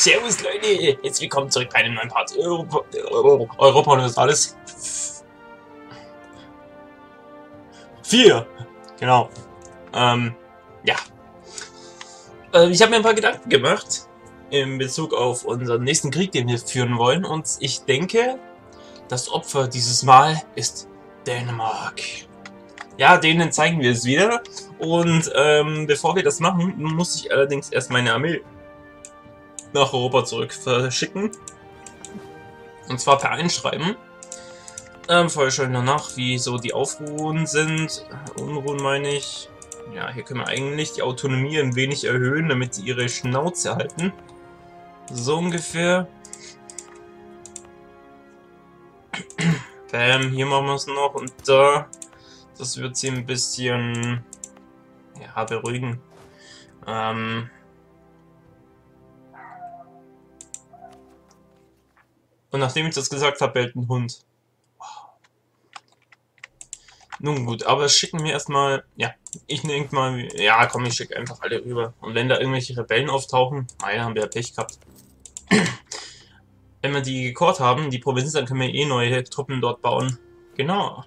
Servus Leute, jetzt willkommen zurück bei einem neuen Part Europa Universalis 4. Genau. Ja. Ich habe mir ein paar Gedanken gemacht in Bezug auf unseren nächsten Krieg, den wir führen wollen. Und ich denke, das Opfer dieses Mal ist Dänemark. Ja, denen zeigen wir es wieder. Und bevor wir das machen, muss ich allerdings erst meine Armee nach Europa zurück verschicken. Und zwar per Einschreiben. Vorher schaue ich noch nach, wie so die Aufruhen sind. Unruhen meine ich. Ja, hier können wir eigentlich die Autonomie ein wenig erhöhen, damit sie ihre Schnauze halten. So ungefähr. Bam, hier machen wir es noch und da. Das wird sie ein bisschen ja, beruhigen. Und nachdem ich das gesagt habe, bellt ein Hund. Wow. Nun gut, aber schicken wir erstmal. Ja, ich denke mal. Ja, komm, ich schicke einfach alle rüber. Und wenn da irgendwelche Rebellen auftauchen, naja, haben wir ja Pech gehabt. Wenn wir die gekocht haben, die Provinz, dann können wir eh neue Truppen dort bauen. Genau.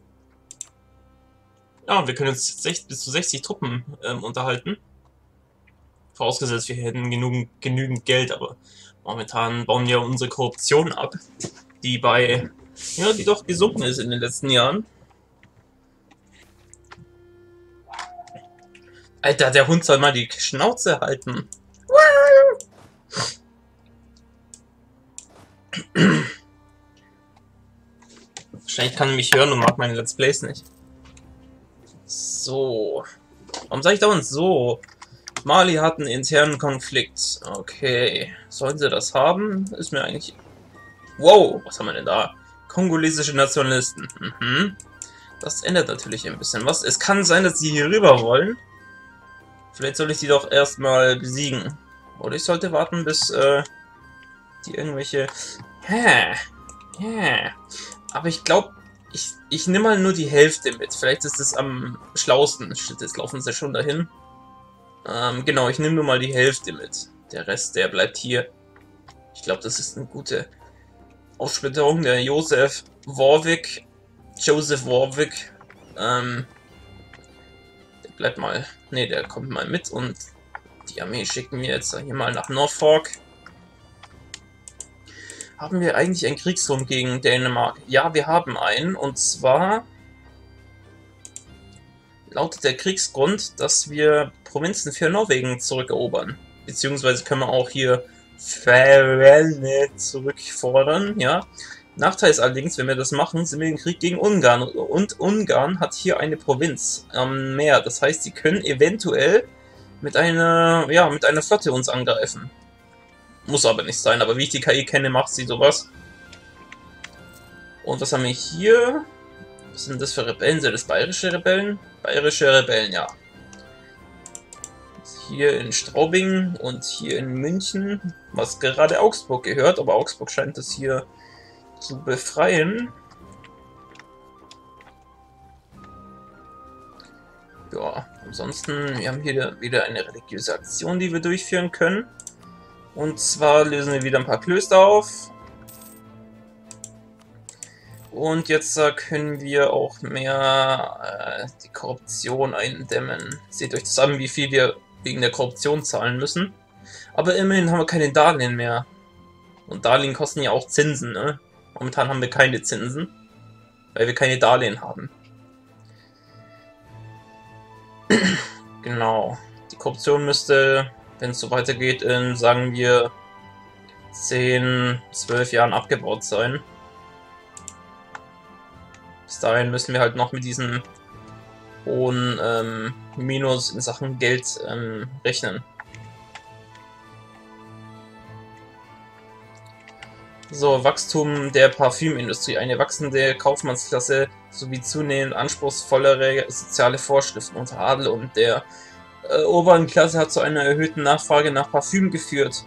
Ja, wir können jetzt bis zu 60 Truppen unterhalten. Vorausgesetzt, wir hätten genügend Geld, aber momentan bauen wir unsere Korruption ab, die die doch gesunken ist in den letzten Jahren. Alter, der Hund soll mal die Schnauze halten. Wahrscheinlich kann er mich hören und mag meine Let's Plays nicht. So. Warum sage ich dauernd so? Mali hat einen internen Konflikt. Okay. Sollen sie das haben? Ist mir eigentlich... Wow, was haben wir denn da? Kongolesische Nationalisten. Das ändert natürlich ein bisschen was. Es kann sein, dass sie hier rüber wollen. Vielleicht soll ich die doch erstmal besiegen. Oder ich sollte warten, bis die irgendwelche... Aber ich glaube, ich nehme mal nur die Hälfte mit. Vielleicht ist es am schlausten. Shit, jetzt laufen sie schon dahin. Genau, ich nehme nur mal die Hälfte mit. Der Rest, der bleibt hier. Ich glaube, das ist eine gute Aufsplitterung. Der Joseph Warwick, der bleibt mal... Ne, der kommt mal mit und die Armee schicken wir jetzt hier mal nach Norfolk. Haben wir eigentlich einen Kriegsgrund gegen Dänemark? Ja, wir haben einen. Und zwar lautet der Kriegsgrund, dass wir Provinzen für Norwegen zurückerobern. Beziehungsweise können wir auch hier Färöer zurückfordern, ja. Nachteil ist allerdings, wenn wir das machen, sind wir im Krieg gegen Ungarn. Und Ungarn hat hier eine Provinz am Meer. Das heißt, sie können eventuell mit einer Flotte uns angreifen. Muss aber nicht sein, aber wie ich die KI kenne, macht sie sowas. Und was haben wir hier? Was sind das für Rebellen? Sind das bayerische Rebellen? Bayerische Rebellen, ja. Hier in Straubing und hier in München, was gerade Augsburg gehört, aber Augsburg scheint das hier zu befreien. Ja, ansonsten, wir haben hier wieder eine religiöse Aktion, die wir durchführen können. Und zwar lösen wir wieder ein paar Klöster auf. Und jetzt können wir auch mehr die Korruption eindämmen. Seht euch das an, wie viel wir wegen der Korruption zahlen müssen. Aber immerhin haben wir keine Darlehen mehr. Und Darlehen kosten ja auch Zinsen, ne? Momentan haben wir keine Zinsen, weil wir keine Darlehen haben. Genau. Die Korruption müsste, wenn es so weitergeht, in, sagen wir, 10, 12 Jahren abgebaut sein. Bis dahin müssen wir halt noch mit diesem hohen Minus in Sachen Geld rechnen. So, Wachstum der Parfümindustrie. Eine wachsende Kaufmannsklasse sowie zunehmend anspruchsvollere soziale Vorschriften unter Adel und der oberen Klasse hat zu einer erhöhten Nachfrage nach Parfüm geführt.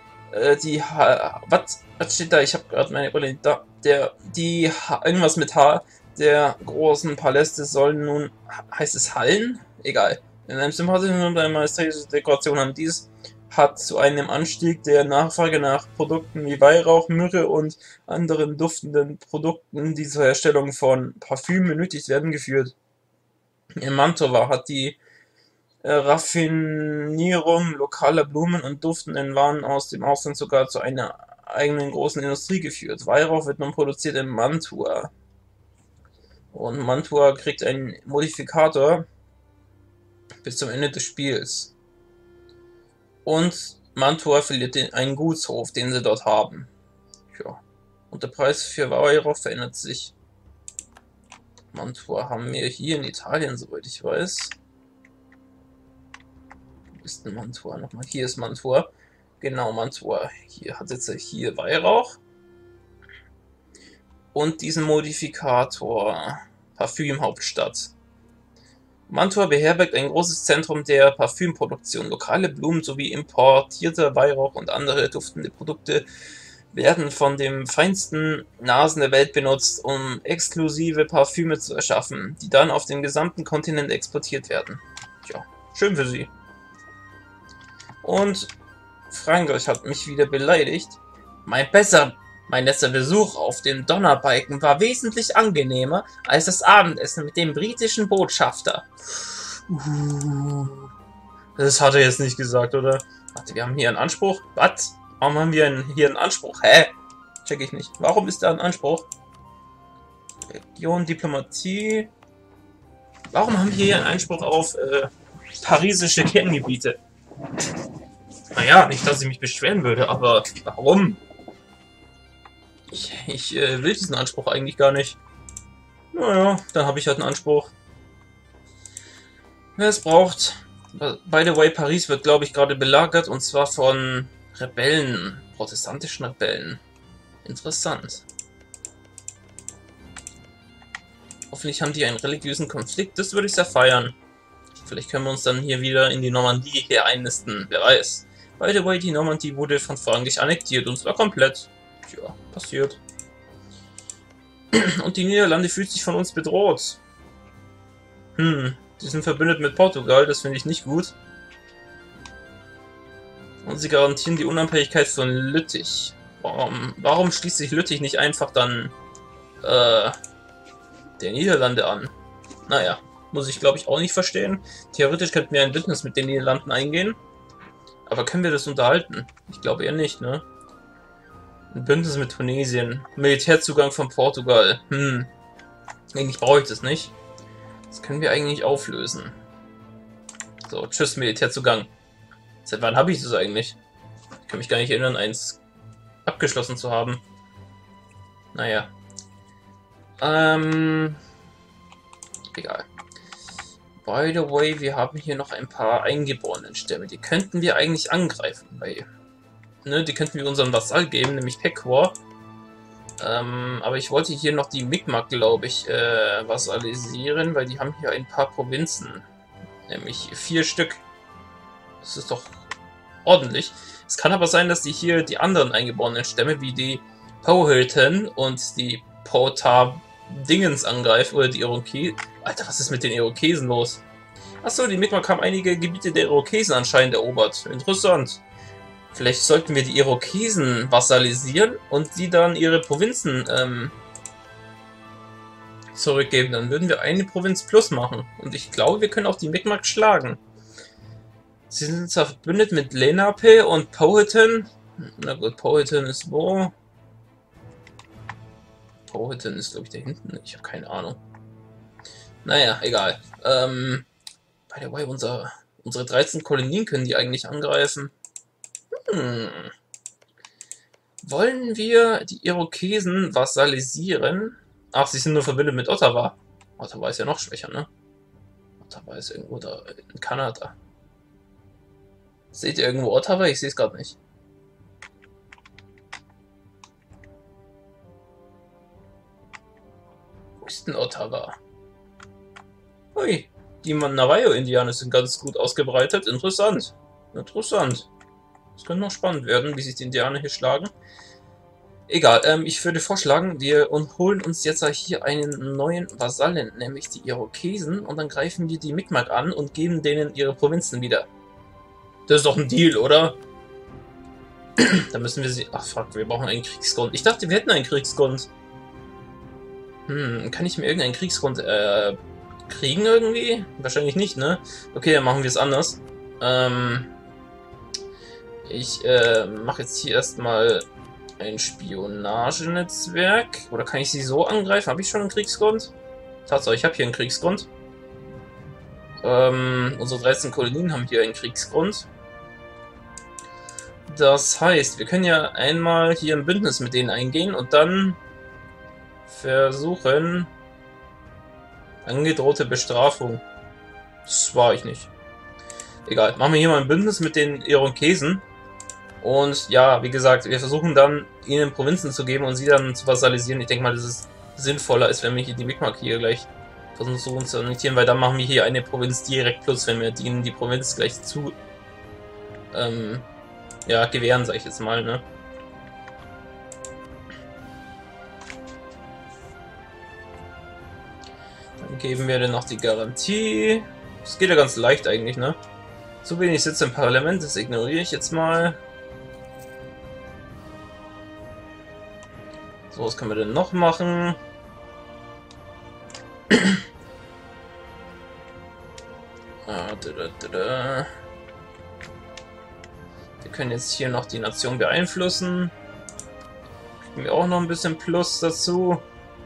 Was steht da? Ich habe gerade meine Brille da. Irgendwas mit H. Der großen Paläste sollen nun, heißt es Hallen? Egal. In einem sympathischen und einer majestätischen Dekoration haben dies hat zu einem Anstieg der Nachfrage nach Produkten wie Weihrauch, Myrrhe und anderen duftenden Produkten, die zur Herstellung von Parfüm benötigt werden, geführt. In Mantova hat die Raffinierung lokaler Blumen und duftenden Waren aus dem Ausland sogar zu einer eigenen großen Industrie geführt. Weihrauch wird nun produziert in Mantua. Und Mantua kriegt einen Modifikator bis zum Ende des Spiels. Und Mantua verliert einen Gutshof, den sie dort haben. Ja. Und der Preis für Weihrauch verändert sich. Mantua haben wir hier in Italien, soweit ich weiß. Wo ist denn Mantua nochmal? Hier ist Mantua. Genau, Mantua. Hier hat jetzt hier Weihrauch. Und diesen Modifikator. Parfümhauptstadt. Mantua beherbergt ein großes Zentrum der Parfümproduktion. Lokale Blumen sowie importierter Weihrauch und andere duftende Produkte werden von den feinsten Nasen der Welt benutzt, um exklusive Parfüme zu erschaffen, die dann auf den gesamten Kontinent exportiert werden. Tja, schön für sie. Und Frankreich hat mich wieder beleidigt. Mein letzter Besuch auf dem Donnerbalken war wesentlich angenehmer als das Abendessen mit dem britischen Botschafter. Das hat er jetzt nicht gesagt, oder? Warte, wir haben hier einen Anspruch. Was? Warum haben wir hier einen Anspruch? Hä? Check ich nicht. Warum ist da ein Anspruch? Region, Diplomatie. Warum haben wir hier einen Anspruch auf parisische Kerngebiete? Naja, nicht, dass ich mich beschweren würde, aber warum? Ich will diesen Anspruch eigentlich gar nicht. Naja, dann habe ich halt einen Anspruch. Wer es braucht. By the way, Paris wird, glaube ich, gerade belagert, und zwar von Rebellen, protestantischen Rebellen. Interessant. Hoffentlich haben die einen religiösen Konflikt, das würde ich sehr feiern. Vielleicht können wir uns dann hier wieder in die Normandie hier einnisten, wer weiß. By the way, die Normandie wurde von Frankreich annektiert, und zwar komplett. Ja, passiert. Und die Niederlande fühlt sich von uns bedroht. Die sind verbündet mit Portugal, das finde ich nicht gut. Und sie garantieren die Unabhängigkeit von Lüttich. Warum schließt sich Lüttich nicht einfach dann der Niederlande an? Naja, muss ich glaube ich auch nicht verstehen. Theoretisch könnten wir ein Bündnis mit den Niederlanden eingehen. Aber können wir das unterhalten? Ich glaube eher nicht, ne? Ein Bündnis mit Tunesien. Militärzugang von Portugal. Eigentlich brauche ich das nicht. Das können wir eigentlich auflösen. So, tschüss Militärzugang. Seit wann habe ich das eigentlich? Ich kann mich gar nicht erinnern, eins abgeschlossen zu haben. Naja. Egal. By the way, wir haben hier noch ein paar eingeborenen Stämme. Die könnten wir eigentlich angreifen, weil... Ne, die könnten wir unserem Vasall geben, nämlich Pekor. Aber ich wollte hier noch die Mi'kmaq, glaube ich, vassalisieren, weil die haben hier ein paar Provinzen. Nämlich 4 Stück. Das ist doch ordentlich. Es kann aber sein, dass die hier die anderen eingeborenen Stämme, wie die Powhatan und die Pota-Dingens angreifen, oder die Irokesen. Alter, was ist mit den Irokesen los? Achso, die Mi'kmaq haben einige Gebiete der Irokesen anscheinend erobert. Interessant. Vielleicht sollten wir die Irokesen vassalisieren und sie dann ihre Provinzen zurückgeben. Dann würden wir eine Provinz plus machen. Und ich glaube, wir können auch die Mi'kmaq schlagen. Sie sind verbündet mit Lenape und Powhatan. Na gut, Powhatan ist wo? Powhatan ist, glaube ich, da hinten. Ich habe keine Ahnung. Naja, egal. By the way, unsere 13 Kolonien können die eigentlich angreifen. Wollen wir die Irokesen vassalisieren? Ach, sie sind nur verbündet mit Ottawa. Ottawa ist ja noch schwächer, ne? Ottawa ist irgendwo da in Kanada. Seht ihr irgendwo Ottawa? Ich sehe es gerade nicht. Wo ist denn Ottawa? Ui, die Navajo-Indianer sind ganz gut ausgebreitet. Interessant. Interessant. Es könnte noch spannend werden, wie sich die Indianer hier schlagen. Egal, ich würde vorschlagen, wir holen uns jetzt hier einen neuen Vasallen, nämlich die Irokesen, und dann greifen wir die Mi'kmaq an und geben denen ihre Provinzen wieder. Das ist doch ein Deal, oder? Da müssen wir sie... Ach fuck, wir brauchen einen Kriegsgrund. Ich dachte, wir hätten einen Kriegsgrund. Kann ich mir irgendeinen Kriegsgrund kriegen irgendwie? Wahrscheinlich nicht, ne? Okay, dann machen wir es anders. Ich mache jetzt hier erstmal ein Spionagenetzwerk. Oder kann ich sie so angreifen? Habe ich schon einen Kriegsgrund? Tatsache, ich habe hier einen Kriegsgrund. Unsere 13 Kolonien haben hier einen Kriegsgrund. Das heißt, wir können ja einmal hier ein Bündnis mit denen eingehen und dann versuchen... Angedrohte Bestrafung. Das war ich nicht. Egal, machen wir hier mal ein Bündnis mit den Irokesen. Und ja, wie gesagt, wir versuchen dann, ihnen Provinzen zu geben und sie dann zu vasalisieren. Ich denke mal, dass es sinnvoller ist, wenn wir hier die Mi'kmaq hier gleich versuchen zu annektieren, weil dann machen wir hier eine Provinz direkt plus, wenn wir ihnen die Provinz gleich zu ja, gewähren, sag ich jetzt mal, ne? Dann geben wir dann noch die Garantie. Das geht ja ganz leicht eigentlich, ne? Zu wenig Sitze im Parlament, das ignoriere ich jetzt mal. So, was können wir denn noch machen? Wir können jetzt hier noch die Nation beeinflussen. Kriegen wir auch noch ein bisschen Plus dazu.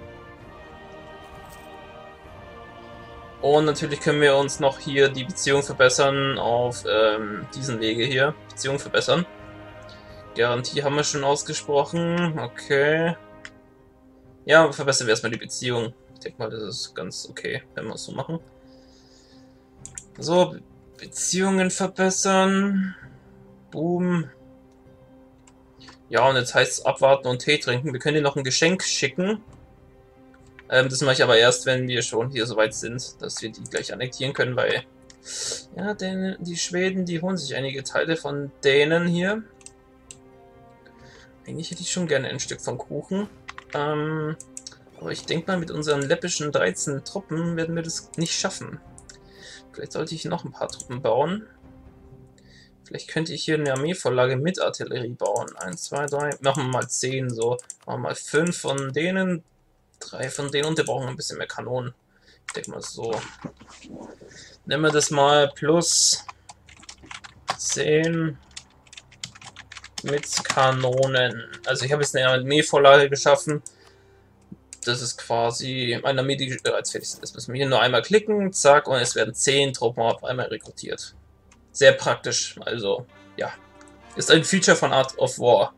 Und natürlich können wir uns noch hier die Beziehung verbessern auf diesen Wege hier. Beziehung verbessern. Garantie haben wir schon ausgesprochen. Okay. Ja, verbessern wir erstmal die Beziehung. Ich denke mal, das ist ganz okay, wenn wir es so machen. So, Beziehungen verbessern. Boom. Ja, und jetzt heißt es abwarten und Tee trinken. Wir können dir noch ein Geschenk schicken. Das mache ich aber erst, wenn wir schon hier soweit sind, dass wir die gleich annektieren können, weil... Ja, denn die Schweden, die holen sich einige Teile von denen hier. Eigentlich hätte ich schon gerne ein Stück vom Kuchen. Aber ich denke mal, mit unseren läppischen 13 Truppen werden wir das nicht schaffen. Vielleicht sollte ich noch ein paar Truppen bauen. Vielleicht könnte ich hier eine Armeevorlage mit Artillerie bauen. 1, 2, 3, machen wir mal 10 so. Machen wir mal 5 von denen, 3 von denen und wir brauchen ein bisschen mehr Kanonen. Ich denke mal so. Nehmen wir das mal plus 10 mit Kanonen. Also ich habe jetzt eine Armeevorlage geschaffen. Das ist quasi eine Armee, die bereits fertig ist. Das müssen wir hier nur einmal klicken, zack, und es werden 10 Truppen auf einmal rekrutiert. Sehr praktisch, also ja. Ist ein Feature von Art of War.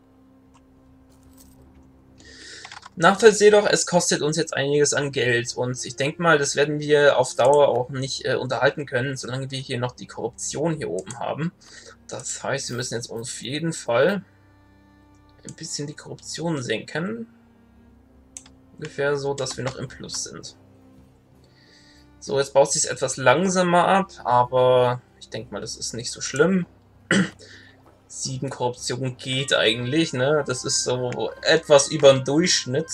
Nachteil ist jedoch, es kostet uns jetzt einiges an Geld und ich denke mal, das werden wir auf Dauer auch nicht unterhalten können, solange wir hier noch die Korruption hier oben haben. Das heißt, wir müssen jetzt auf jeden Fall ein bisschen die Korruption senken. Ungefähr so, dass wir noch im Plus sind. So, jetzt baut sich es etwas langsamer ab, aber ich denke mal, das ist nicht so schlimm. 7 Korruption geht eigentlich, ne? Das ist so etwas über den Durchschnitt.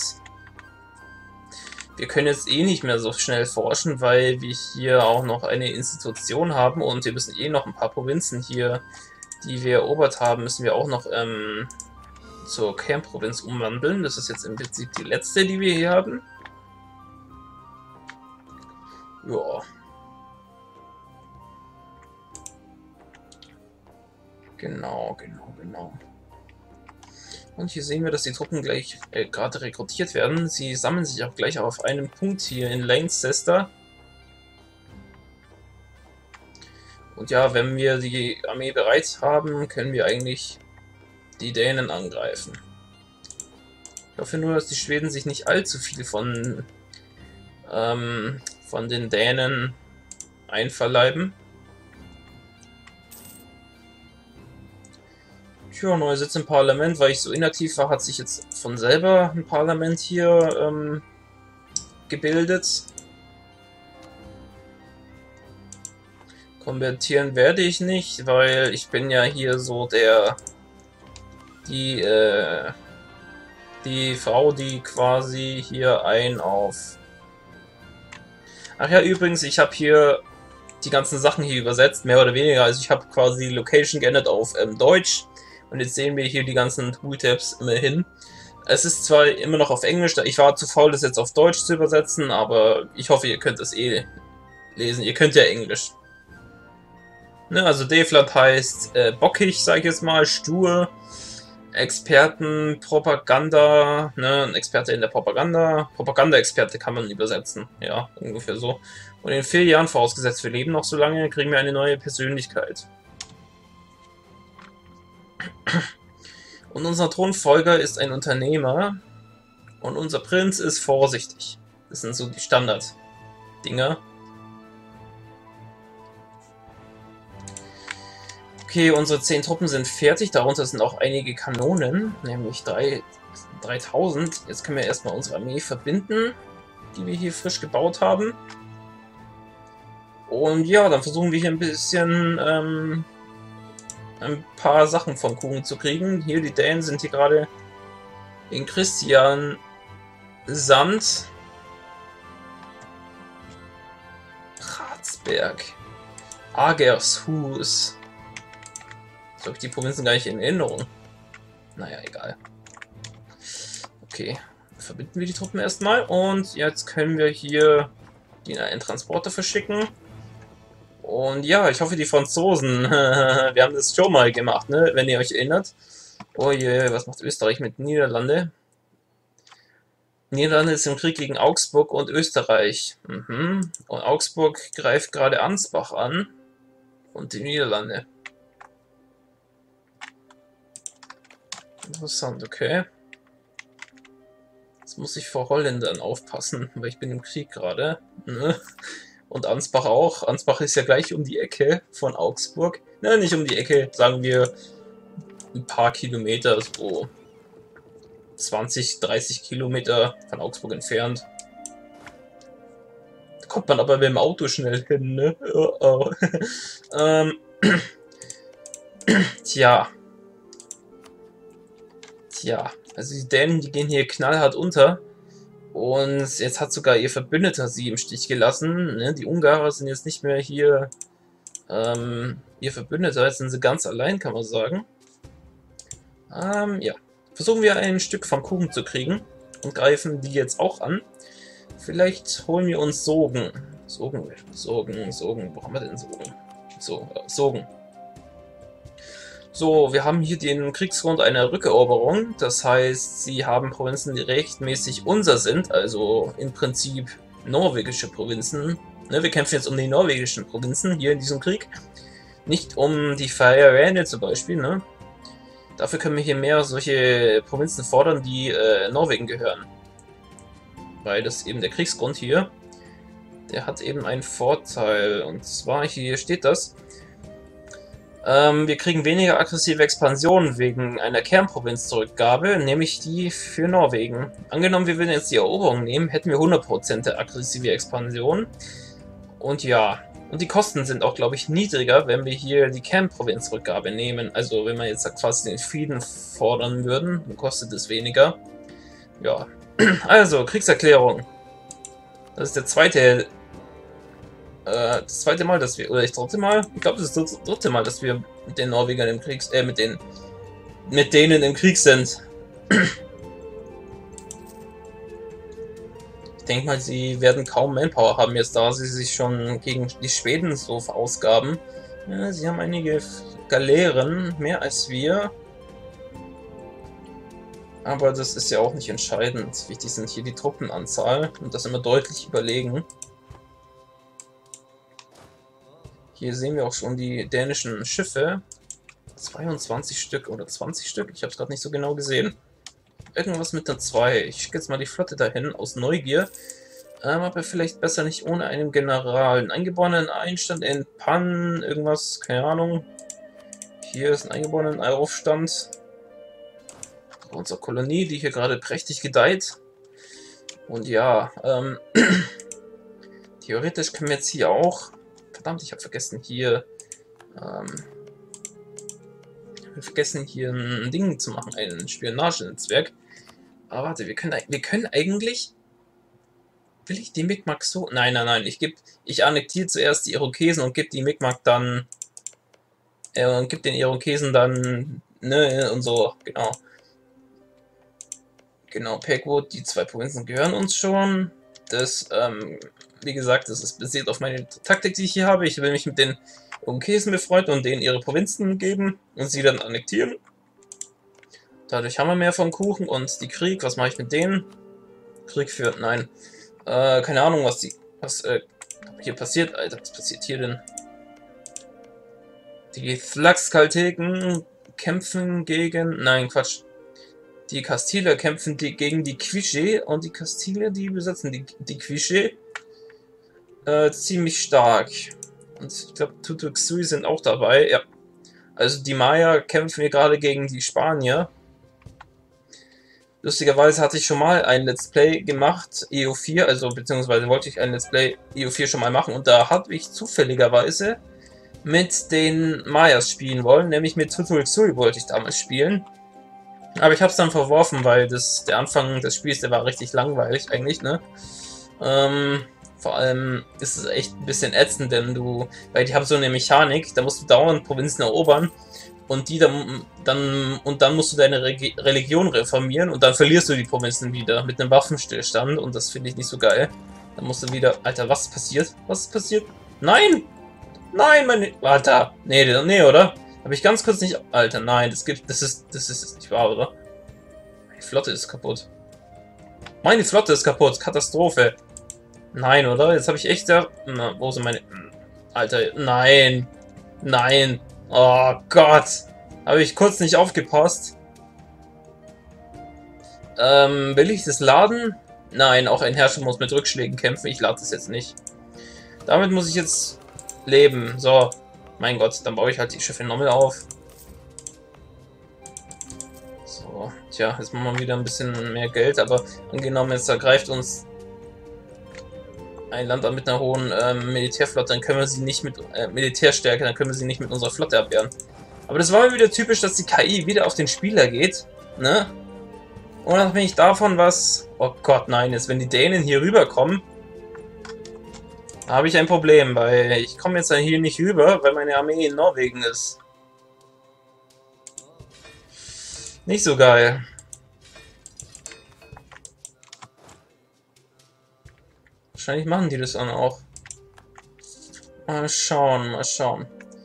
Wir können jetzt eh nicht mehr so schnell forschen, weil wir hier auch noch eine Institution haben und wir müssen eh noch ein paar Provinzen hier, die wir erobert haben, müssen wir auch noch zur Kernprovinz umwandeln. Das ist jetzt im Prinzip die letzte, die wir hier haben. Ja. Genau. Und hier sehen wir, dass die Truppen gleich gerade rekrutiert werden. Sie sammeln sich auch gleich auf einem Punkt hier in Leicester. Und ja, wenn wir die Armee bereit haben, können wir eigentlich die Dänen angreifen. Ich hoffe nur, dass die Schweden sich nicht allzu viel von den Dänen einverleiben. Tja, neuer Sitz im Parlament, weil ich so inaktiv war, hat sich jetzt von selber ein Parlament hier gebildet. Konvertieren werde ich nicht, weil ich bin ja hier so die Frau, die quasi hier ein auf... Ach ja, übrigens, ich habe hier die ganzen Sachen hier übersetzt, mehr oder weniger. Also ich habe quasi die Location geändert auf Deutsch. Und jetzt sehen wir hier die ganzen Tooltips immerhin. Es ist zwar immer noch auf Englisch, ich war zu faul, das jetzt auf Deutsch zu übersetzen, aber ich hoffe, ihr könnt es eh lesen. Ihr könnt ja Englisch. Ne, also Devlet heißt bockig, sag ich jetzt mal, stur. Experten, Propaganda, ne, ein Experte in der Propaganda. Propaganda-Experte kann man übersetzen, ja, ungefähr so. Und in 4 Jahren, vorausgesetzt wir leben noch so lange, kriegen wir eine neue Persönlichkeit. Und unser Thronfolger ist ein Unternehmer und unser Prinz ist vorsichtig. Das sind so die Standard-Dinger. Okay, unsere 10 Truppen sind fertig, darunter sind auch einige Kanonen, nämlich 3000. Jetzt können wir erstmal unsere Armee verbinden, die wir hier frisch gebaut haben. Und ja, dann versuchen wir hier ein bisschen ein paar Sachen vom Kuchen zu kriegen. Hier, die Dänen sind hier gerade in Christian Sand. Ratsberg. Agershus. So habe ich die Provinzen gar nicht in Erinnerung. Naja, egal. Okay, verbinden wir die Truppen erstmal. Und jetzt können wir hier einen Transporter verschicken. Und ja, ich hoffe, die Franzosen, wir haben das schon mal gemacht, ne? Wenn ihr euch erinnert. Oh je, was macht Österreich mit Niederlande? Niederlande ist im Krieg gegen Augsburg und Österreich. Und Augsburg greift gerade Ansbach an. Und die Niederlande. Interessant, okay. Jetzt muss ich vor Holländern aufpassen, weil ich bin im Krieg gerade. Ne? Und Ansbach auch. Ansbach ist ja gleich um die Ecke von Augsburg. Ne, nicht um die Ecke, sagen wir ein paar Kilometer, so 20, 30 Kilometer von Augsburg entfernt. Da kommt man aber mit dem Auto schnell hin, ne? Oh, oh. Tja. Tja, also die Dänen, die gehen hier knallhart unter. Und jetzt hat sogar ihr Verbündeter sie im Stich gelassen. Ne? Die Ungarer sind jetzt nicht mehr hier ihr Verbündeter. Jetzt sind sie ganz allein, kann man sagen. Ja. Versuchen wir ein Stück vom Kuchen zu kriegen. Und greifen die jetzt auch an. Vielleicht holen wir uns Sogen. Sogen. Wo haben wir denn Sogen? So, Sogen. So, wir haben hier den Kriegsgrund einer Rückeroberung, das heißt, sie haben Provinzen, die rechtmäßig unser sind, also im Prinzip norwegische Provinzen. Ne, wir kämpfen jetzt um die norwegischen Provinzen hier in diesem Krieg, nicht um die Färöer zum Beispiel. Ne? Dafür können wir hier mehr solche Provinzen fordern, die Norwegen gehören. Weil das eben der Kriegsgrund hier, der hat eben einen Vorteil, und zwar hier steht das. Wir kriegen weniger aggressive Expansion wegen einer Kernprovinzzurückgabe, nämlich die für Norwegen. Angenommen, wir würden jetzt die Eroberung nehmen, hätten wir 100% aggressive Expansion. Und ja, und die Kosten sind auch, glaube ich, niedriger, wenn wir hier die Kernprovinzrückgabe nehmen. Also wenn wir jetzt quasi den Frieden fordern würden, dann kostet es weniger. Ja, also Kriegserklärung. Das ist das zweite Mal, dass wir, oder das dritte Mal? Ich glaube, das ist das dritte Mal, dass wir mit den Norwegern im Krieg, mit denen im Krieg sind. Ich denke mal, sie werden kaum Manpower haben jetzt, da sie sich schon gegen die Schweden so verausgaben. Ja, sie haben einige Galeeren, mehr als wir. Aber das ist ja auch nicht entscheidend. Wichtig sind hier die Truppenanzahl und das immer deutlich überlegen. Hier sehen wir auch schon die dänischen Schiffe. 22 Stück oder 20 Stück, ich habe es gerade nicht so genau gesehen. Irgendwas mit der 2. Ich schicke jetzt mal die Flotte dahin, aus Neugier. Aber vielleicht besser nicht ohne einen General. Einen eingeborenen Einstand in Pan, irgendwas, keine Ahnung. Hier ist ein eingeborenen Aufstand. Unsere Kolonie, die hier gerade prächtig gedeiht. Und ja, theoretisch können wir jetzt hier auch... Verdammt, ich habe vergessen hier... ein Ding zu machen, ein Spionagenetzwerk. Aber warte, wir können eigentlich... Will ich die Mi'kmaq so? Nein, nein, nein. Ich annektiere zuerst die Irokesen und gebe die Mi'kmaq dann. Und gebe den Irokesen dann. Ne, und so, genau. Genau, Pequot, die 2 Provinzen gehören uns schon. Das, wie gesagt, das ist basiert auf meine Taktik, die ich hier habe. Ich will mich mit den Irokesen befreunden und denen ihre Provinzen geben und sie dann annektieren. Dadurch haben wir mehr vom Kuchen und die Krieg. Was mache ich mit denen? Krieg führt, nein. Keine Ahnung, was hier passiert, Alter. Was passiert hier denn? Die Tlaxcalteken kämpfen gegen. Nein, Quatsch. Die Kastiler kämpfen gegen die Quiché und die Kastiler, die besetzen die Quiché ziemlich stark. Und ich glaube, Tutuxui sind auch dabei, ja. Also die Maya kämpfen hier gerade gegen die Spanier. Lustigerweise hatte ich schon mal ein Let's Play gemacht, EU4, also beziehungsweise wollte ich ein Let's Play EU4 schon mal machen und da habe ich zufälligerweise mit den Mayas spielen wollen, nämlich mit Tutuxui wollte ich damals spielen. Aber ich habe es dann verworfen, weil der Anfang des Spiels, der war richtig langweilig eigentlich, ne? Vor allem ist es echt ein bisschen ätzend, denn weil die haben so eine Mechanik, da musst du dauernd Provinzen erobern und dann musst du deine Religion reformieren und dann verlierst du die Provinzen wieder mit einem Waffenstillstand und das finde ich nicht so geil. Dann musst du wieder, Alter, was ist passiert? Was ist passiert? Nein! Nein, meine, Alter, nee, oder? Habe ich ganz kurz nicht, Alter, nein, das ist nicht wahr, oder? Meine Flotte ist kaputt. Meine Flotte ist kaputt, Katastrophe. Nein, oder? Jetzt habe ich echt da, na, wo sind meine, Alter, nein, nein. Oh Gott. Habe ich kurz nicht aufgepasst. Will ich das laden? Nein, auch ein Herrscher muss mit Rückschlägen kämpfen. Ich lade das jetzt nicht. Damit muss ich jetzt leben. So. Mein Gott, dann baue ich halt die Schiffe nochmal auf. So. Tja, jetzt machen wir wieder ein bisschen mehr Geld. Aber angenommen, jetzt ergreift uns ein Land an mit einer hohen Militärflotte, dann können wir sie nicht mit Militärstärke, dann können wir sie nicht mit unserer Flotte abwehren. Aber das war mal wieder typisch, dass die KI wieder auf den Spieler geht, ne? Unabhängig davon, was... Oh Gott, nein, jetzt wenn die Dänen hier rüberkommen, habe ich ein Problem, weil ich komme jetzt hier nicht rüber, weil meine Armee in Norwegen ist. Nicht so geil. Wahrscheinlich machen die das dann auch. Mal schauen, mal schauen.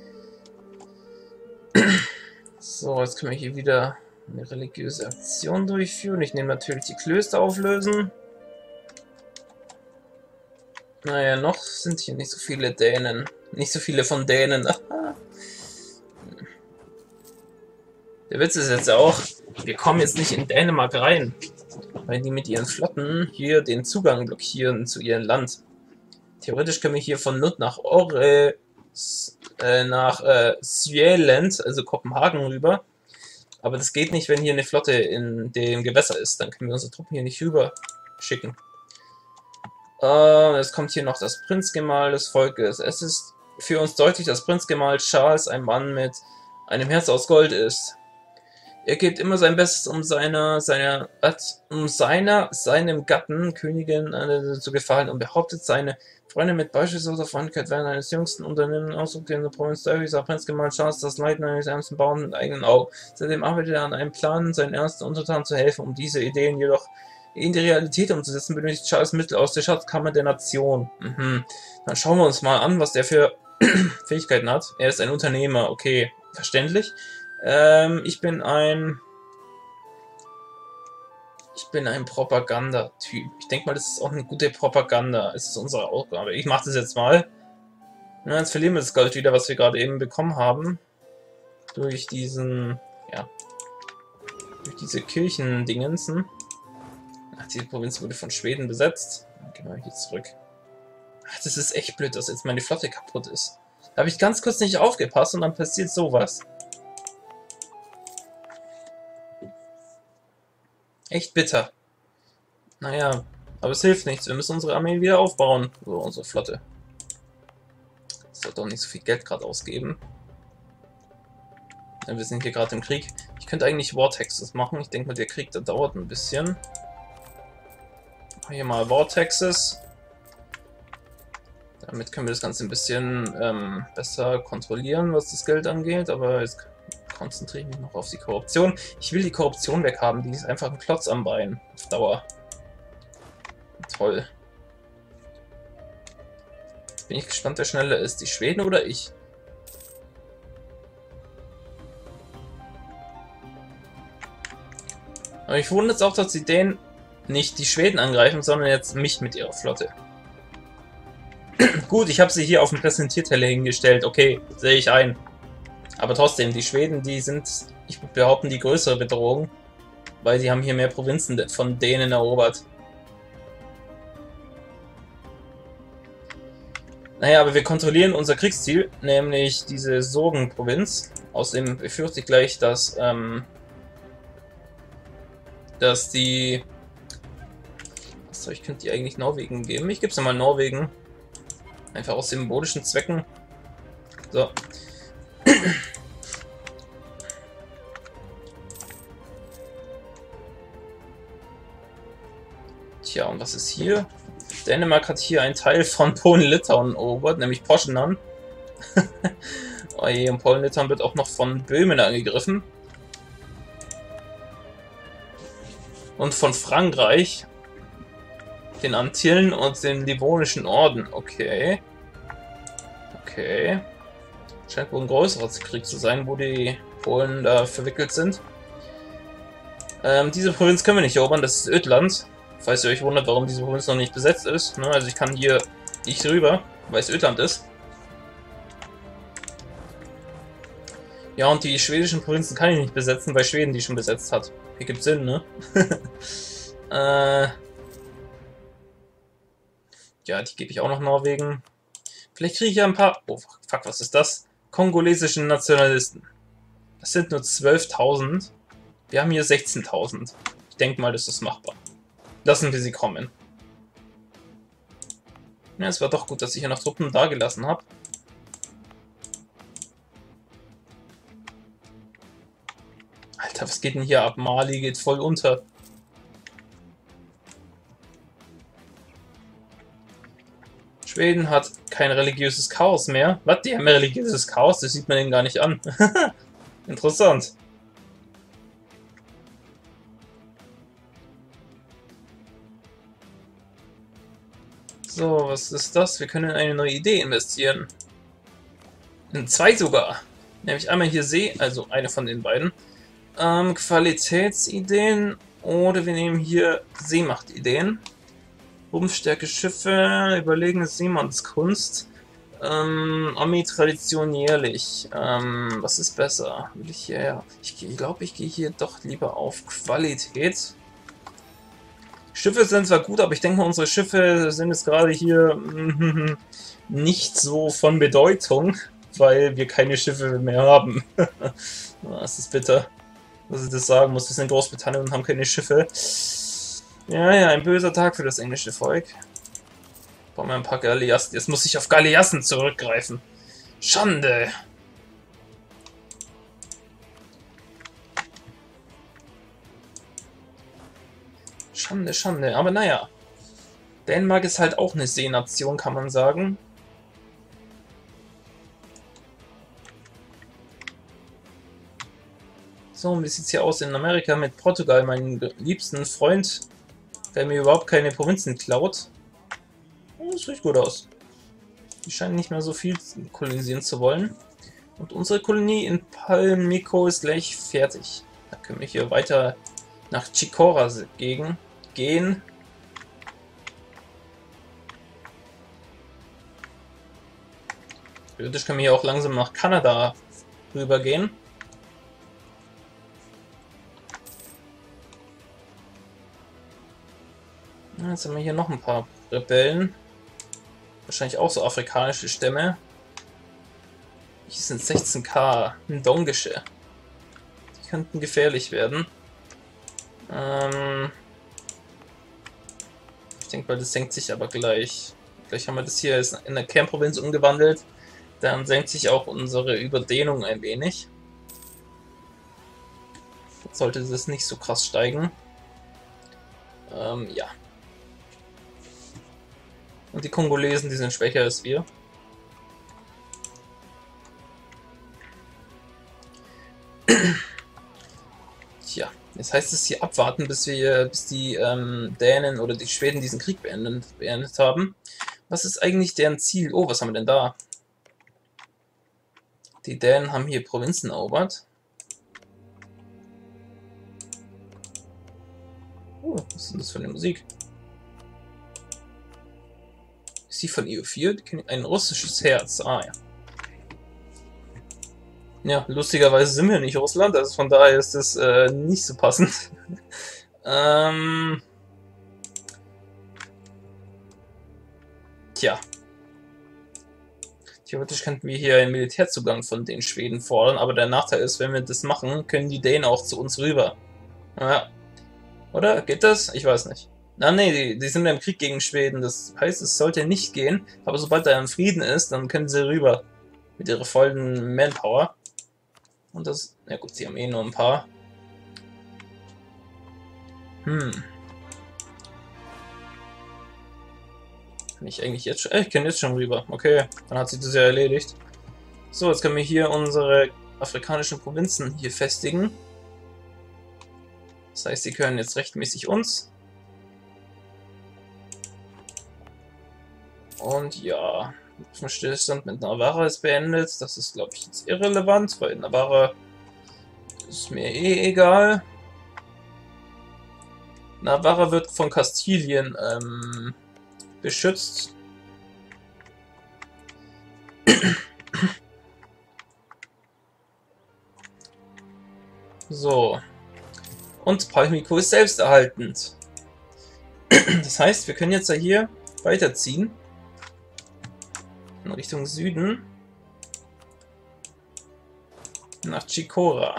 So, jetzt können wir hier wieder eine religiöse Aktion durchführen. Ich nehme natürlich die Klöster auflösen. Naja, noch sind hier nicht so viele Dänen. Nicht so viele von Dänen. Der Witz ist jetzt auch, wir kommen jetzt nicht in Dänemark rein, weil die mit ihren Flotten hier den Zugang blockieren zu ihrem Land. Theoretisch können wir hier von Nutt nach Sjælland, also Kopenhagen rüber. Aber das geht nicht, wenn hier eine Flotte in dem Gewässer ist. Dann können wir unsere Truppen hier nicht rüber schicken. Es kommt hier noch das Prinzgemahl des Volkes. Es ist für uns deutlich, dass Prinzgemahl Charles ein Mann mit einem Herz aus Gold ist. Er gibt immer sein Bestes, um seinem Gatten, Königin, zu gefallen und behauptet, seine Freunde mit beispielsloser Freundlichkeit während eines jüngsten Unternehmens Ausdruck in der Provinz Derby sah Prinzgemahl Charles das Leiden eines ärmsten Bauern mit eigenen Augen. Seitdem arbeitet er an einem Plan, seinen ärmsten Untertanen zu helfen, um diese Ideen jedoch in die Realität umzusetzen, benötigt Charles Mittel aus der Schatzkammer der Nation. Dann schauen wir uns mal an, was der für Fähigkeiten hat. Er ist ein Unternehmer, okay, verständlich. Ich bin ein Propagandatyp. Ich denke mal, das ist auch eine gute Propaganda. Es ist unsere Aufgabe. Ich mache das jetzt mal. Ja, jetzt verlieren wir das Gold wieder, was wir gerade eben bekommen haben. Durch diesen, ja, durch diese Kirchendingensen. Ach, diese Provinz wurde von Schweden besetzt. Dann gehen wir hier zurück. Ach, das ist echt blöd, dass jetzt meine Flotte kaputt ist. Da habe ich ganz kurz nicht aufgepasst und dann passiert sowas. Echt bitter. Naja, aber es hilft nichts. Wir müssen unsere Armee wieder aufbauen. So, unsere Flotte. Ich sollte auch nicht so viel Geld gerade ausgeben. Ja, wir sind hier gerade im Krieg. Ich könnte eigentlich Vortexes machen. Ich denke mal, der Krieg, der dauert ein bisschen. Hier mal Vortexes. Damit können wir das Ganze ein bisschen besser kontrollieren, was das Geld angeht, aber jetzt konzentriere ich mich noch auf die Korruption. Ich will die Korruption weghaben, die ist einfach ein Klotz am Bein. Auf Dauer. Toll. Jetzt bin ich gespannt, wer schneller ist. Die Schweden oder ich? Aber ich wundere jetzt auch, dass sie den nicht die Schweden angreifen, sondern jetzt mich mit ihrer Flotte. Gut, ich habe sie hier auf dem Präsentierteller hingestellt. Okay, sehe ich ein. Aber trotzdem, die Schweden, die sind, ich würde behaupten, die größere Bedrohung. Weil sie haben hier mehr Provinzen von denen erobert. Naja, aber wir kontrollieren unser Kriegsziel, nämlich diese Sorgenprovinz. Außerdem befürchte ich gleich, dass die... Achso, ich könnte die eigentlich Norwegen geben. Ich gebe es mal Norwegen. Einfach aus symbolischen Zwecken. So. Tja, und was ist hier? Dänemark hat hier einen Teil von Polen-Litauen erobert, nämlich Poznan. Oh je, und Polen-Litauen wird auch noch von Böhmen angegriffen. Und von Frankreich, den Antillen und den Livonischen Orden. Okay. Okay. Scheint wohl ein größerer Krieg zu sein, wo die Polen da verwickelt sind. Diese Provinz können wir nicht erobern, das ist Ödland. Falls ihr euch wundert, warum diese Provinz noch nicht besetzt ist. Ne? Also ich kann hier nicht rüber, weil es Ödland ist. Ja, und die schwedischen Provinzen kann ich nicht besetzen, weil Schweden die schon besetzt hat. Hier gibt Sinn, ne? Ja, die gebe ich auch noch Norwegen. Vielleicht kriege ich ja ein paar... Oh, fuck, was ist das? Kongolesischen Nationalisten. Das sind nur 12.000. Wir haben hier 16.000. Ich denke mal, das ist machbar. Lassen wir sie kommen. Ja, es war doch gut, dass ich hier noch Truppen dagelassen habe. Alter, was geht denn hier ab? Mali geht voll unter. Schweden hat kein religiöses Chaos mehr. Was? Die haben religiöses Chaos? Das sieht man ihnen gar nicht an. Interessant. So, was ist das? Wir können in eine neue Idee investieren. In zwei sogar. Nämlich einmal hier See, also eine von den beiden. Qualitätsideen. Oder wir nehmen hier Seemachtideen. Rumpfstärke Schiffe, überlegene Seemannskunst. Armee-Tradition jährlich. Was ist besser? Will ich hier... Ich glaube, ich gehe hier doch lieber auf Qualität. Schiffe sind zwar gut, aber ich denke mal, unsere Schiffe sind jetzt gerade hier nicht so von Bedeutung, weil wir keine Schiffe mehr haben. Das ist bitter, dass ich das sagen muss. Wir sind in Großbritannien und haben keine Schiffe. Ja, ja, ein böser Tag für das englische Volk. Bauen wir ein paar Galeassen. Jetzt muss ich auf Galeassen zurückgreifen. Schande! Schande, Schande. Aber naja. Dänemark ist halt auch eine Seenation, kann man sagen. So, und wie sieht es hier aus in Amerika mit Portugal, meinem liebsten Freund, der mir überhaupt keine Provinzen klaut? Oh, das sieht gut aus. Die scheinen nicht mehr so viel kolonisieren zu wollen. Und unsere Kolonie in Palmiko ist gleich fertig. Da können wir hier weiter nach Chicora gehen. Theoretisch können wir hier auch langsam nach Kanada rübergehen. Jetzt haben wir hier noch ein paar Rebellen. Wahrscheinlich auch so afrikanische Stämme. Hier sind 16k Ndongische. Die könnten gefährlich werden. Ich denke mal, das senkt sich aber gleich. Gleich haben wir das hier in der Kernprovinz umgewandelt. Dann senkt sich auch unsere Überdehnung ein wenig. Jetzt sollte das nicht so krass steigen. Ja. Und die Kongolesen, die sind schwächer als wir. Tja, jetzt heißt es hier abwarten, bis die Dänen oder die Schweden diesen Krieg beendet haben. Was ist eigentlich deren Ziel? Oh, was haben wir denn da? Die Dänen haben hier Provinzen erobert. Oh, was ist denn das für eine Musik? Ist die von EU4? Ein russisches Herz. Ah ja. Ja, lustigerweise sind wir nicht Russland, also von daher ist das nicht so passend. Tja. Theoretisch könnten wir hier einen Militärzugang von den Schweden fordern, aber der Nachteil ist, wenn wir das machen, können die Dänen auch zu uns rüber. Ja. Oder? Geht das? Ich weiß nicht. Na nee, die sind ja im Krieg gegen Schweden, das heißt, es sollte nicht gehen, aber sobald da ein Frieden ist, dann können sie rüber. Mit ihrer vollen Manpower. Und das, ja gut, sie haben eh nur ein paar. Kann ich eigentlich jetzt schon? Ich kann jetzt schon rüber. Okay, dann hat sich das ja erledigt. So, jetzt können wir hier unsere afrikanischen Provinzen hier festigen. Das heißt, sie können jetzt rechtmäßig uns. Und ja, Stillstand mit Navarra ist beendet. Das ist, glaube ich, jetzt irrelevant, weil Navarra ist mir eh egal. Navarra wird von Kastilien beschützt. So. Und Palmiko ist selbsterhaltend. Das heißt, wir können jetzt ja hier weiterziehen. In Richtung Süden. Nach Chicora.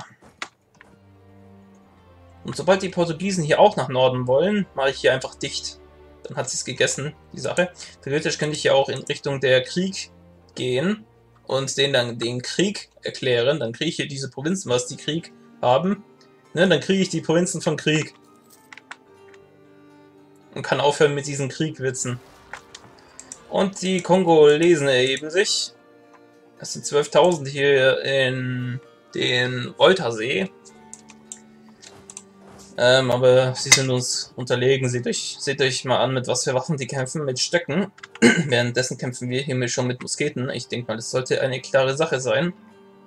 Und sobald die Portugiesen hier auch nach Norden wollen, mache ich hier einfach dicht. Dann hat sie es gegessen, die Sache. Theoretisch könnte ich ja auch in Richtung der Krieg gehen und denen dann den Krieg erklären. Dann kriege ich hier diese Provinzen, was die Krieg haben. Ne, dann kriege ich die Provinzen von Krieg. Und kann aufhören mit diesen Kriegwitzen. Und die Kongolesen erheben sich. Das sind 12.000 hier in den Voltasee. Aber sie sind uns unterlegen. Seht euch mal an, mit was für Waffen die kämpfen. Mit Stöcken. Währenddessen kämpfen wir hier schon mit Musketen. Ich denke mal, das sollte eine klare Sache sein.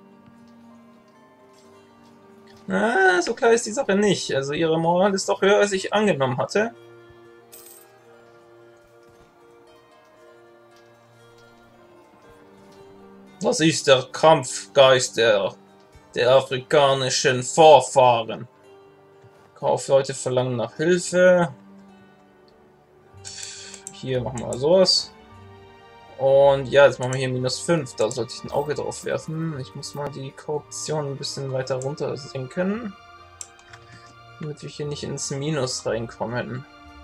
Na, so klar ist die Sache nicht. Also ihre Moral ist doch höher, als ich angenommen hatte. Das ist der Kampfgeist der afrikanischen Vorfahren. Kaufleute verlangen nach Hilfe. Hier machen wir sowas. Und ja, jetzt machen wir hier -5. Da sollte ich ein Auge drauf werfen. Ich muss mal die Korruption ein bisschen weiter runter senken. Damit wir hier nicht ins Minus reinkommen.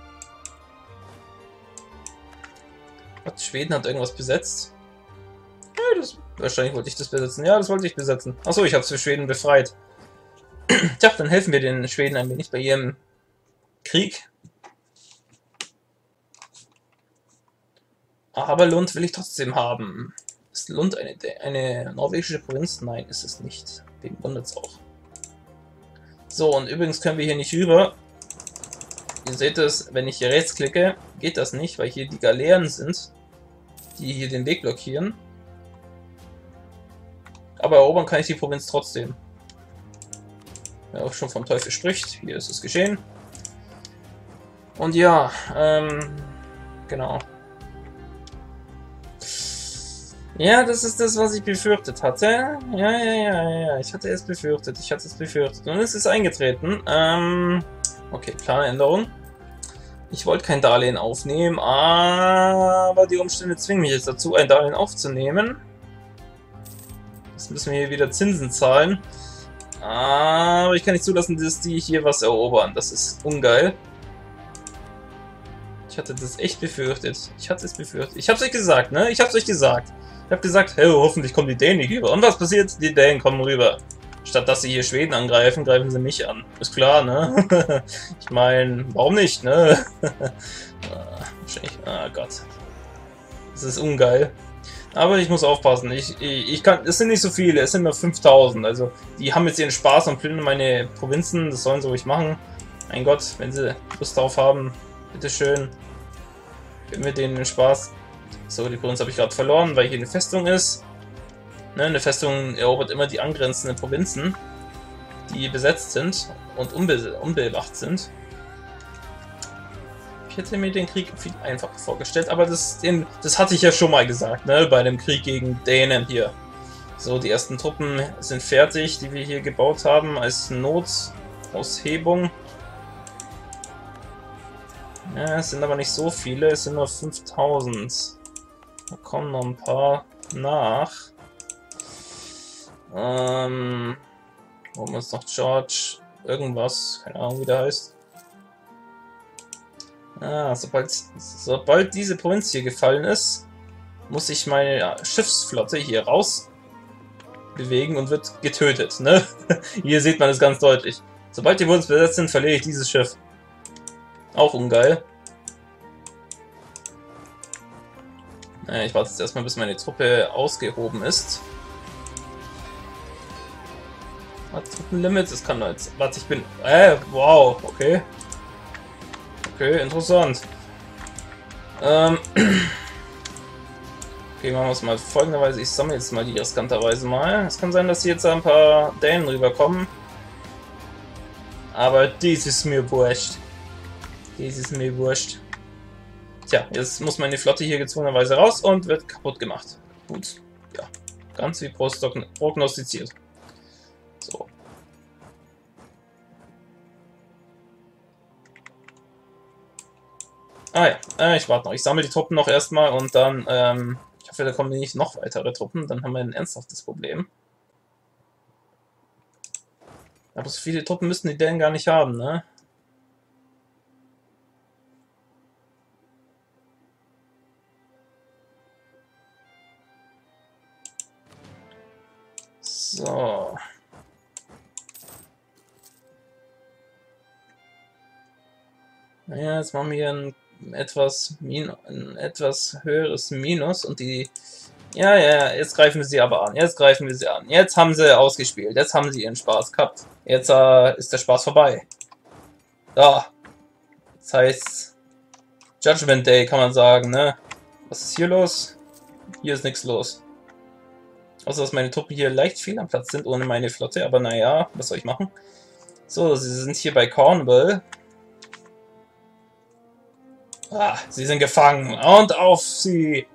Schweden hat irgendwas besetzt. Ja, wahrscheinlich wollte ich das besetzen. Ja, das wollte ich besetzen. Achso, ich habe es für Schweden befreit. Tja, dann helfen wir den Schweden ein wenig bei ihrem Krieg. Aber Lund will ich trotzdem haben. Ist Lund eine norwegische Provinz? Nein, ist es nicht. Wegen wundert es auch. So, und übrigens können wir hier nicht rüber. Ihr seht es, wenn ich hier rechts klicke, geht das nicht, weil hier die Galeeren sind, die hier den Weg blockieren. Aber erobern kann ich die Provinz trotzdem. Wer auch schon vom Teufel spricht, hier ist es geschehen. Und ja, genau. Ja, das ist das, was ich befürchtet hatte. Ja, ich hatte es befürchtet. Und es ist eingetreten. Okay, Planänderung. Ich wollte kein Darlehen aufnehmen, aber die Umstände zwingen mich jetzt dazu, ein Darlehen aufzunehmen. Jetzt müssen wir hier wieder Zinsen zahlen. Aber ich kann nicht zulassen, dass die hier was erobern. Das ist ungeil. Ich hatte das echt befürchtet. Ich hab's euch gesagt, ne? Ich hab's euch gesagt. Ich hab gesagt, hey, hoffentlich kommen die Dänen nicht rüber. Und was passiert? Die Dänen kommen rüber. Statt dass sie hier Schweden angreifen, greifen sie mich an. Ist klar, ne? Ich meine, warum nicht, ne? Wahrscheinlich. Ah Gott. Das ist ungeil. Aber ich muss aufpassen. Ich kann. Es sind nicht so viele, es sind nur 5000. Also, die haben jetzt ihren Spaß und plündern meine Provinzen. Das sollen sie ruhig machen. Mein Gott, wenn sie Lust darauf haben, bitteschön. Gönnen wir denen den Spaß. So, die Provinz habe ich gerade verloren, weil hier eine Festung ist. Ne, eine Festung erobert immer die angrenzenden Provinzen, die besetzt sind und unbewacht sind. Ich hätte mir den Krieg viel einfacher vorgestellt, aber das hatte ich ja schon mal gesagt, ne, bei dem Krieg gegen Dänen hier. So, die ersten Truppen sind fertig, die wir hier gebaut haben als Notaushebung. Ja, es sind aber nicht so viele, es sind nur 5000. Da kommen noch ein paar nach. Warum ist noch George? Irgendwas, keine Ahnung wie der heißt. Sobald diese Provinz hier gefallen ist, muss ich meine Schiffsflotte hier raus bewegen und wird getötet, ne? Hier sieht man es ganz deutlich. Sobald die Provinz besetzt sind, verliere ich dieses Schiff. Auch ungeil. Naja, ich warte jetzt erstmal, bis meine Truppe ausgehoben ist. Truppenlimit, das kann doch jetzt. Warte, ich bin. Wow, okay. Okay, interessant. Okay, machen wir es mal folgenderweise. Ich sammle jetzt mal die riskanterweise mal. Es kann sein, dass hier jetzt ein paar Dänen rüberkommen. Aber dies ist mir wurscht. Dies ist mir wurscht. Tja, jetzt muss meine Flotte hier gezwungenerweise raus und wird kaputt gemacht. Gut, ja. Ganz wie prognostiziert. So. Ah ja, ich warte noch. Ich sammle die Truppen noch erstmal und dann, ich hoffe, da kommen nicht noch weitere Truppen, dann haben wir ein ernsthaftes Problem. Aber so viele Truppen müssten die Dänen gar nicht haben, ne? So. Naja, jetzt machen wir hier ein etwas höheres Minus und die... Ja, jetzt greifen wir sie aber an. Jetzt greifen wir sie an. Jetzt haben sie ausgespielt. Jetzt haben sie ihren Spaß gehabt. Jetzt ist der Spaß vorbei. Da. Das heißt Judgment Day, kann man sagen, ne? Was ist hier los? Hier ist nichts los. Außer, dass meine Truppen hier leicht fehl am Platz sind, ohne meine Flotte. Aber naja, was soll ich machen? So, sie sind hier bei Cornwall. Ah, sie sind gefangen. Und auf sie!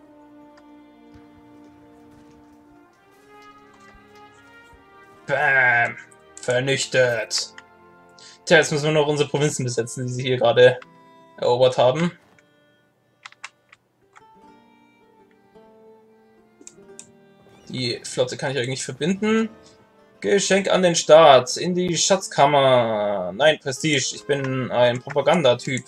Bam! Vernichtet! Tja, jetzt müssen wir noch unsere Provinzen besetzen, die sie hier gerade erobert haben. Die Flotte kann ich eigentlich verbinden. Geschenk an den Staat. In die Schatzkammer. Nein, Prestige. Ich bin ein Propagandatyp.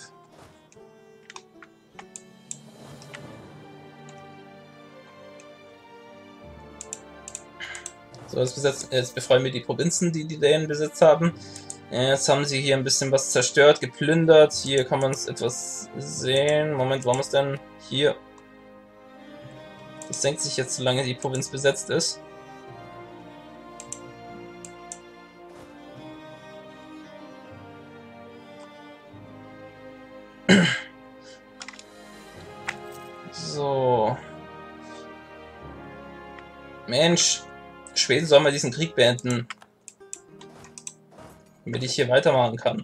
So, jetzt befreien wir die Provinzen, die die Dänen besetzt haben. Jetzt haben sie hier ein bisschen was zerstört, geplündert. Hier kann man es etwas sehen. Moment, warum ist denn hier? Das senkt sich jetzt, solange die Provinz besetzt ist. So. Mensch. Schweden soll mal diesen Krieg beenden. Damit ich hier weitermachen kann.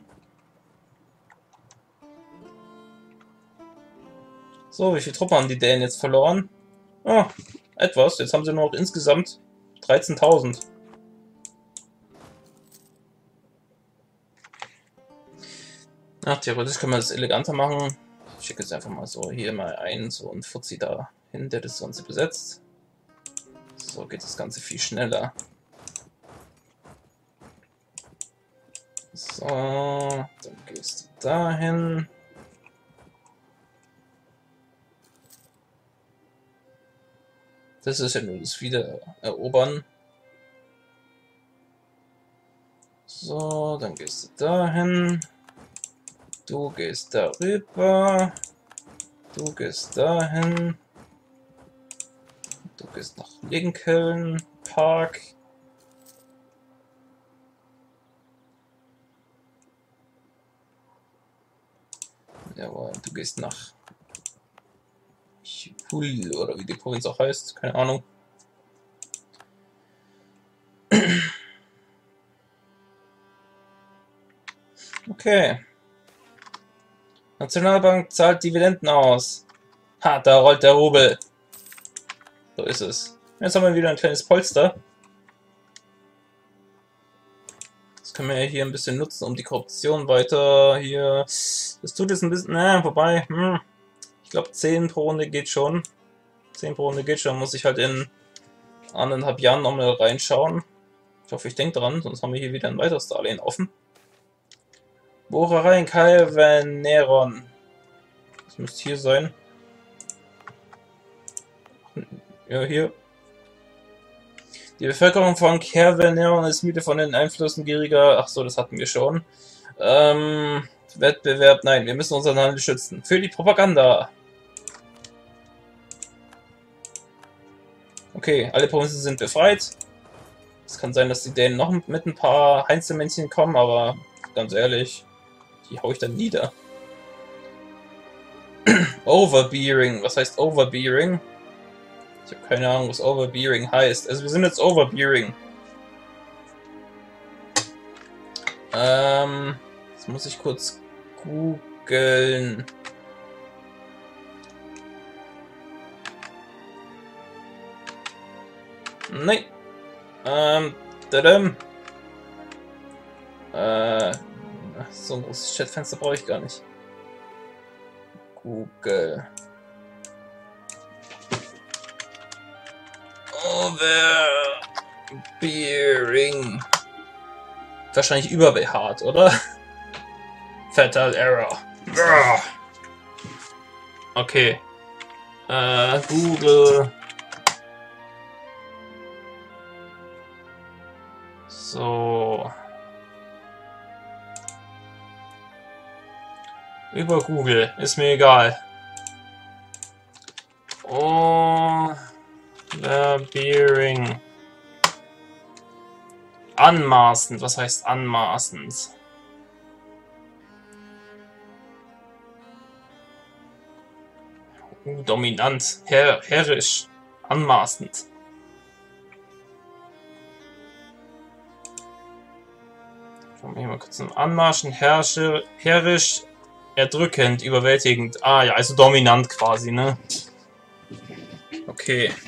So, wie viele Truppen haben die Dänen jetzt verloren? Oh, etwas. Jetzt haben sie nur noch insgesamt 13.000. Ach, theoretisch können wir das eleganter machen. Ich schicke jetzt einfach mal so hier mal ein, so ein Fuzzi da hin, der das Ganze besetzt. So geht das Ganze viel schneller. So, dann gehst du dahin. Das ist ja nur das Wiedererobern. So, dann gehst du dahin. Du gehst darüber. Du gehst dahin. gehst nach Lincoln Park. Jawohl, du gehst nach Chipul, oder wie die Provinz auch heißt, keine Ahnung. Okay. Nationalbank zahlt Dividenden aus. Ha, da rollt der Rubel. So ist es. Jetzt haben wir wieder ein kleines Polster. Das können wir ja hier ein bisschen nutzen, um die Korruption weiter hier... Das tut jetzt ein bisschen... wobei... ich glaube 10 pro Runde geht schon. 10 pro Runde geht schon. Muss ich halt in 1,5 Jahren nochmal reinschauen. Ich hoffe, ich denke dran, sonst haben wir hier wieder ein weiteres Darlehen offen. Bohrerei in Calvaneron. Das müsste hier sein. Ja, hier. Die Bevölkerung von Calvaneron ist müde von den Einflüssen gieriger... Ach so, das hatten wir schon. Wettbewerb, nein, wir müssen unseren Handel schützen. Für die Propaganda. Okay, alle Provinzen sind befreit. Es kann sein, dass die Dänen noch mit ein paar Einzelmännchen kommen, aber ganz ehrlich, die hau ich dann nieder. Overbearing, was heißt Overbearing? Ich habe keine Ahnung, was Overbearing heißt. Also wir sind jetzt Overbearing. Jetzt muss ich kurz googeln. Nein. So ein großes Chatfenster brauche ich gar nicht. Google. Overbearing. Wahrscheinlich überbehaart, oder? Fatal Error. Okay. Google. So. Über Google. Ist mir egal. Overbearing. Anmaßend. Was heißt anmaßend? Dominant. Herrisch. Anmaßend. Schauen wir hier mal kurz anmarschen. Herrisch. Erdrückend. Überwältigend. Ah ja, also dominant quasi, ne? Okay.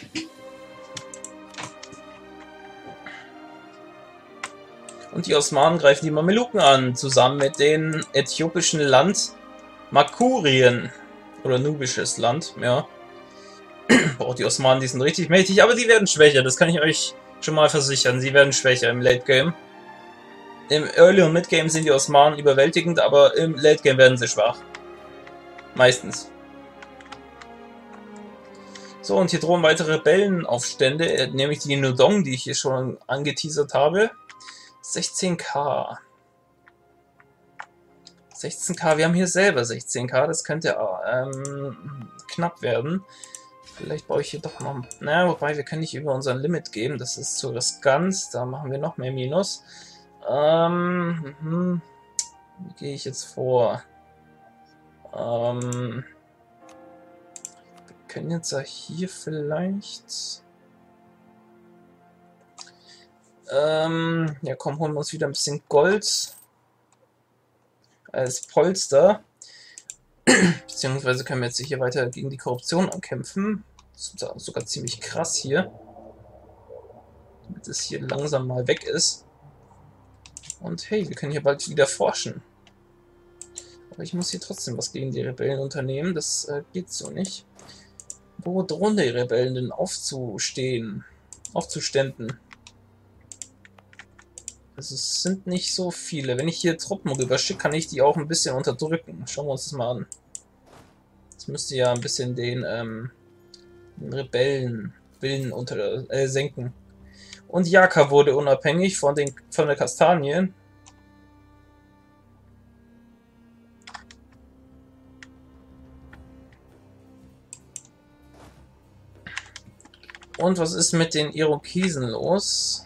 Und die Osmanen greifen die Mameluken an, zusammen mit dem äthiopischen Land Makurien. Oder nubisches Land, ja. Boah, die Osmanen, die sind richtig mächtig, aber die werden schwächer, das kann ich euch schon mal versichern. Sie werden schwächer im Late Game. Im Early und Mid Game sind die Osmanen überwältigend, aber im Late Game werden sie schwach. Meistens. So, und hier drohen weitere Rebellenaufstände, nämlich die Nodong, die ich hier schon angeteasert habe. 16k. 16k, wir haben hier selber 16k, das könnte knapp werden. Vielleicht baue ich hier doch noch... Naja, wobei, wir können nicht über unseren Limit gehen, das ist zu riskant, da machen wir noch mehr Minus. Wie gehe ich jetzt vor? Wir können jetzt hier vielleicht... ja komm, holen wir uns wieder ein bisschen Gold als Polster. Beziehungsweise können wir jetzt hier weiter gegen die Korruption ankämpfen. Das ist sogar ziemlich krass hier. Damit es hier langsam mal weg ist. Und hey, wir können hier bald wieder forschen. Aber ich muss hier trotzdem was gegen die Rebellen unternehmen. Das geht so nicht. Wo drohen die Rebellen denn aufzuständen? Also es sind nicht so viele. Wenn ich hier Truppen rüberschicke, kann ich die auch ein bisschen unterdrücken. Schauen wir uns das mal an. Das müsste ja ein bisschen den Rebellenwillen senken. Und Jaka wurde unabhängig von der Kastanie. Und was ist mit den Irokesen los?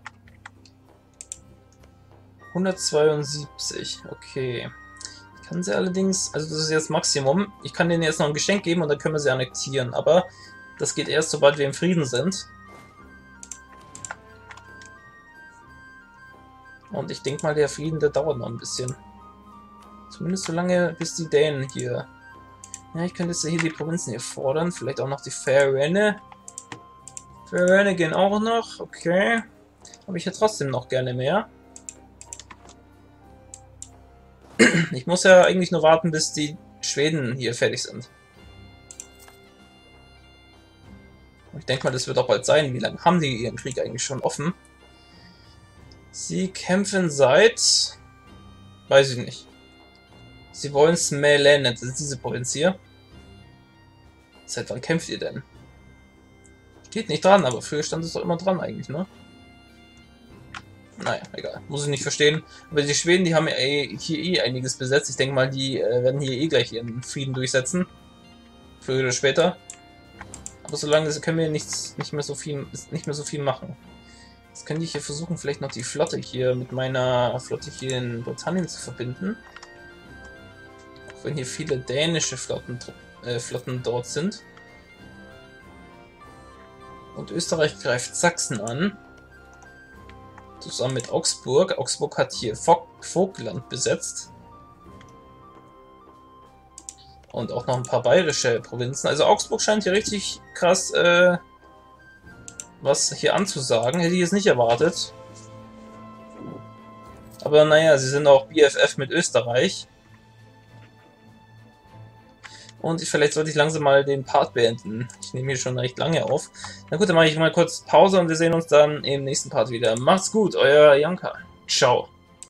172, okay. Ich kann sie allerdings, also das ist jetzt Maximum, ich kann denen jetzt noch ein Geschenk geben und dann können wir sie annektieren, aber das geht erst, sobald wir im Frieden sind. Und ich denke mal, der Frieden, der dauert noch ein bisschen. Zumindest so lange, bis die Dänen hier... Ja, ich könnte jetzt hier die Provinzen hier fordern, vielleicht auch noch die Färöer. Färöer gehen auch noch, okay. Aber ich hätte trotzdem noch gerne mehr. Ich muss ja eigentlich nur warten, bis die Schweden hier fertig sind. Ich denke mal, das wird auch bald sein. Wie lange haben die ihren Krieg eigentlich schon offen? Sie kämpfen seit... Weiß ich nicht. Sie wollen Smälänet, das ist diese Provinz hier. Seit wann kämpft ihr denn? Steht nicht dran, aber früher stand es doch immer dran eigentlich, ne? Naja, egal. Muss ich nicht verstehen. Aber die Schweden, die haben ja hier eh einiges besetzt. Ich denke mal, die werden hier eh gleich ihren Frieden durchsetzen. Früher oder später. Aber solange können wir nicht mehr so viel machen. Jetzt könnte ich hier versuchen, vielleicht noch die Flotte hier mit meiner Flotte hier in Britannien zu verbinden. Auch wenn hier viele dänische Flotten dort sind. Und Österreich greift Sachsen an. Zusammen mit Augsburg. Augsburg hat hier Vogtland besetzt. Und auch noch ein paar bayerische Provinzen. Also Augsburg scheint hier richtig krass was hier anzusagen. Hätte ich jetzt nicht erwartet. Aber naja, sie sind auch BFF mit Österreich. Und vielleicht sollte ich langsam mal den Part beenden. Ich nehme hier schon recht lange auf. Na gut, dann mache ich mal kurz Pause und wir sehen uns dann im nächsten Part wieder. Macht's gut, euer Janka. Ciao.